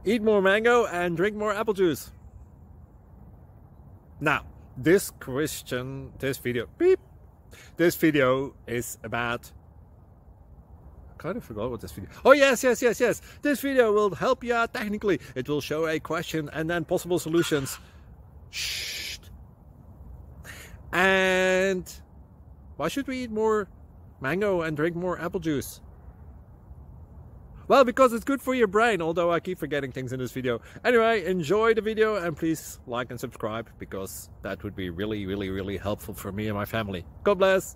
Eat more mango and drink more apple juice. Now, this video is about... I kind of forgot what this video... Oh, yes. This video will help you out technically. It will show a question and then possible solutions. Shh. And why should we eat more mango and drink more apple juice? Well, because it's good for your brain, although I keep forgetting things in this video. Anyway, enjoy the video and please like and subscribe, because that would be really, really, really helpful for me and my family. God bless!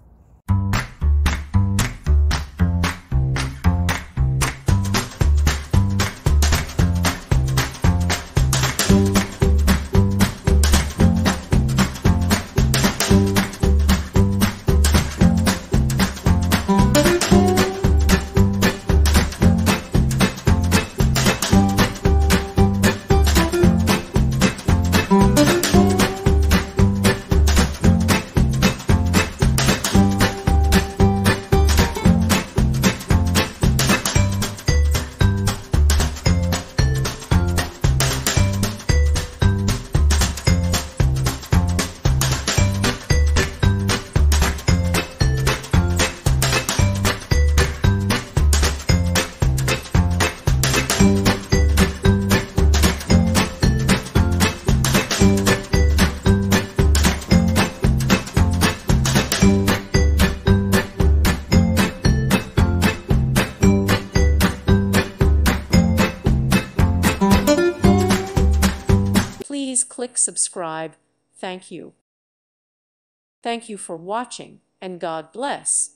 Please click subscribe. Thank you. Thank you for watching, and God bless.